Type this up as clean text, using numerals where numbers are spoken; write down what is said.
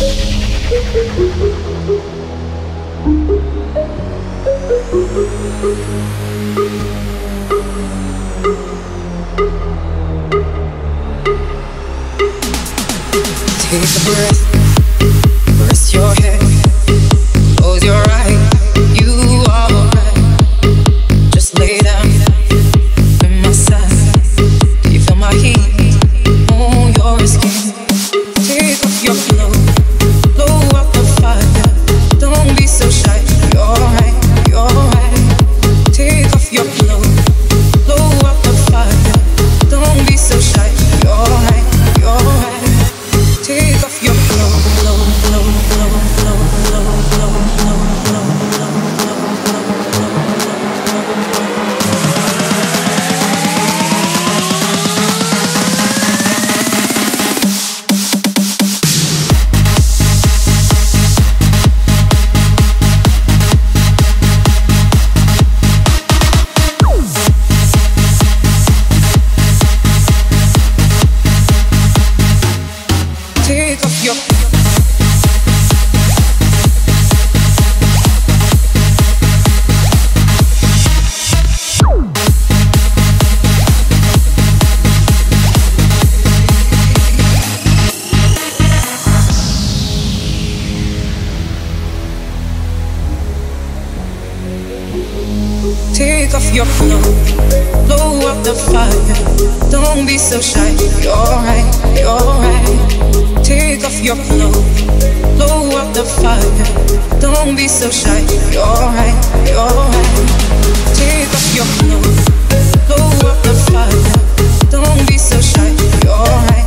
Take a breath, rest your head, close your eyes, you are alright. Just lay down in my side. Do you feel my heat on your skin? Take off your clothes, blow out the fire. Don't be so shy, you're right, you're right. Take off your clothes, blow out the fire. Don't be so shy, you're right, you're right. Take off your clothes, take off your Take off your clothes, blow up the fire. Don't be so shy, you're right, you're right. Take off your clothes, blow up the fire. Don't be so shy, you're right, you're right. Take off your clothes, blow up the fire. Don't be so shy, you're right.